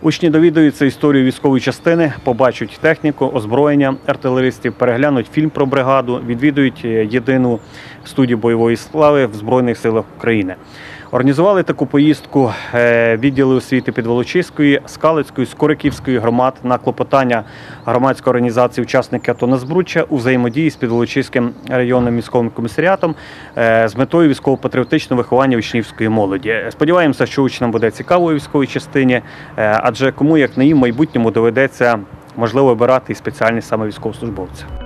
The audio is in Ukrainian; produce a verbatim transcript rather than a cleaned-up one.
Учні довідуються історію військової частини, побачать техніку, озброєння артилеристів, переглянуть фільм про бригаду, відвідують єдину студію бойової слави в Збройних силах України. Організували таку поїздку відділи освіти Підволочиської, Скалицької, Скориківської громад на клопотання громадської організації «Учасники АТО на Збруччя» у взаємодії з Підволочиським районним військовим комісаріатом з метою військово-патріотичного виховання учнівської молоді. Сподіваємося, що учням буде цікаво у військовій частині, адже кому, як не їм, в майбутньому доведеться, можливо, обирати і спеціальність саме військовослужбовця.